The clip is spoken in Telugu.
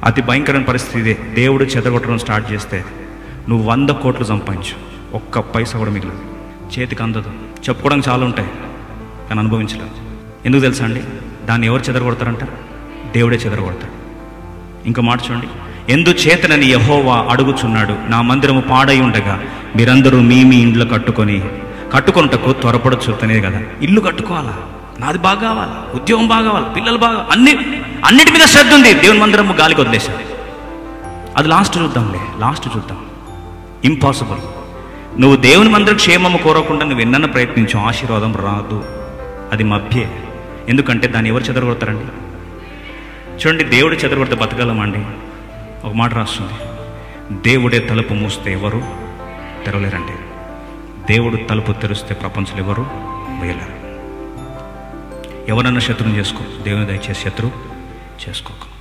అతి భయంకరమైన పరిస్థితి ఇదే. దేవుడు చెదరగొట్టడం స్టార్ట్ చేస్తే నువ్వు 100 కోట్లు సంపాదించు, ఒక్క పైసా కూడా మిగిలదు, చేతికి అందదు. చెప్పుకోవడానికి చాలా ఉంటాయి కానీ అనుభవించలేదు. ఎందుకు తెలుసా అండి? దాన్ని ఎవరు చెదరగొడతారంట? దేవుడే చెదరగొడతాడు. ఇంకో మాట చూడండి, ఎందుచేతనని యెహోవా అడుగుచున్నాడు, నా మందిరము పాడై ఉండగా మీరందరూ మీ ఇండ్లు కట్టుకొనుటకు త్వరపడచుతనే కదా. ఇల్లు కట్టుకోవాలా, నాది బాగా కావాలా, ఉద్యోగం బాగా కావాలి, పిల్లలు బాగా, అన్నిటి మీద శ్రద్ధ ఉంది. దేవుని మందిరము గాలికి వదిలేశారు. అది లాస్ట్ చూద్దాం. ఇంపాసిబుల్. నువ్వు దేవుని మందిర క్షేమము కోరకుండా నువ్వు ఎన్నన్నా ప్రయత్నించు, ఆశీర్వాదం రాదు. అది మభ్యే. ఎందుకంటే దాన్ని ఎవరు చెదరగొడతారండి? చూడండి, దేవుడు చెదరగొడితే బతకగలమండి? ఒక మాట రాస్తుంది, దేవుడే తలుపు మూస్తే ఎవరు తెరవలేరండి, దేవుడు తలుపు తెరిస్తే ప్రపంచంలో ఎవరు వేయలేరు. ఎవరన్నా శత్రువుని చేసుకో, దేవుని దయచేసి శత్రువు చేసుకోక.